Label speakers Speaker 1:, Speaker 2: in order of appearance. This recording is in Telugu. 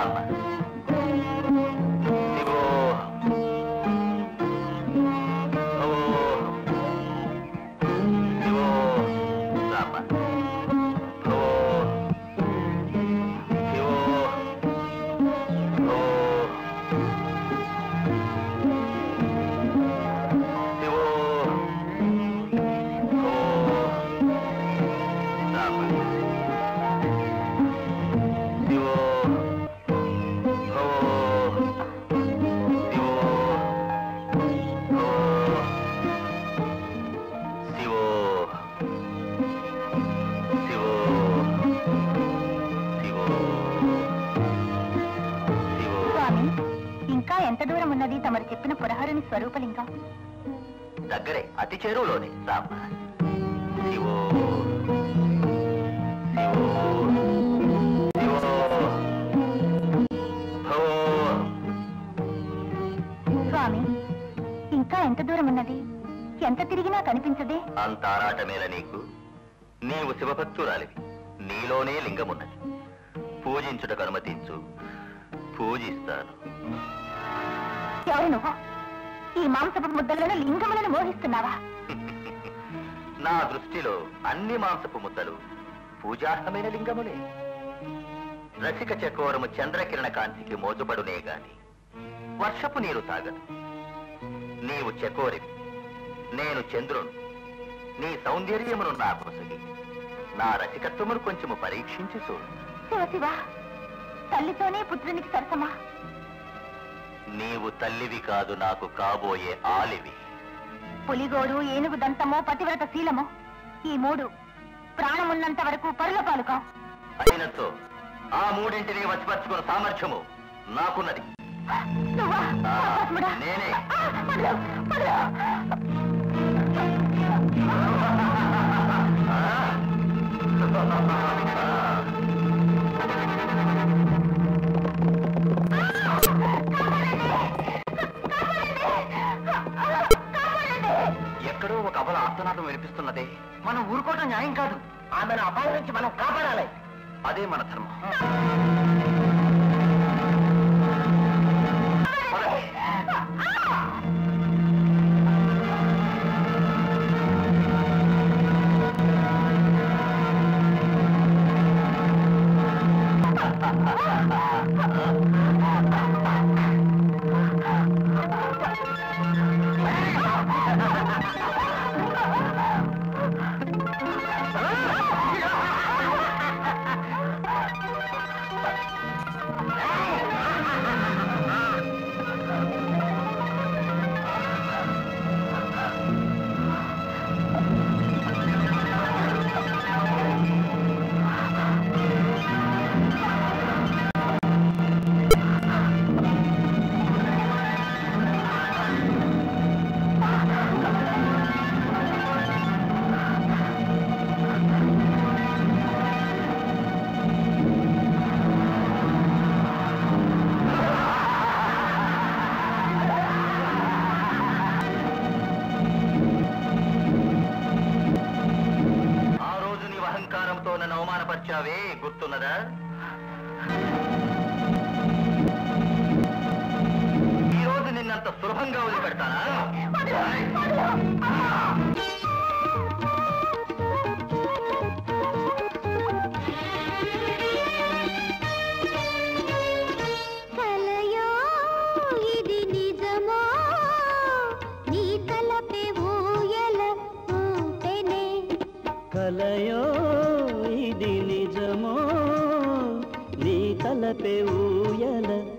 Speaker 1: స్వరూపలింగం దగ్గరే అతి చేరువలోనే రామ. శివో శివో శివో భవో.
Speaker 2: స్వామి, ఇంకా ఎంత దూరం ఉన్నది? ఎంత తిరిగినా కనిపించదే.
Speaker 1: అంత ఆరాటమేల నీకు? నీవు శివభక్తురాలివి, నీలోనే లింగమున్నది. పూజించుటకు అనుమతించు, పూజిస్తాను.
Speaker 2: ఎవరు నువ్వు? ఈ మాంసపు ముద్దలను లింగములను మోహిస్తున్నావా?
Speaker 1: నా దృష్టిలో అన్ని మాంసపు ముద్దలు పూజార్హమైన లింగములే. రసిక చకోరము చంద్రకిరణ కాంతికి మోజుపడునే గాని వర్షపు నీరు తాగదు. నీవు చకోరివి, నేను చంద్రుడు. నీ సౌందర్యమును నా కొసగి నా రసికత్వమును కొంచెము పరీక్షించి చూడు.
Speaker 2: శివ శివ, తల్లితోనే పుత్రునికి సరసమా?
Speaker 1: నీవు తల్లివి కాదు, నాకు కాబోయే ఆలివి.
Speaker 2: పులిగోడు, ఏనుగు దంతమో, పతివ్రత శీలమో, ఈ మూడు ప్రాణమున్నంత వరకు పరుల పాలుకా.
Speaker 1: అయినతో ఆ మూడింటిని వచ్చిపరుచుకున్న సామర్థ్యము నాకున్నది. నేనే. ఎక్కడో ఒక అబల ఆర్తనాదం వినిపిస్తున్నదే.
Speaker 3: మనం ఊరుకోవటం న్యాయం కాదు. ఆమెను అపాయం నుంచి మనం కాపాడాలి.
Speaker 1: అదే మన ధర్మం. గుర్తున్నదా? ఈ రోజు నిన్నంత సులభంగా వదిలిపెడతానా?
Speaker 4: కలయో ఇది నిజమో నీ తలపే ఊయల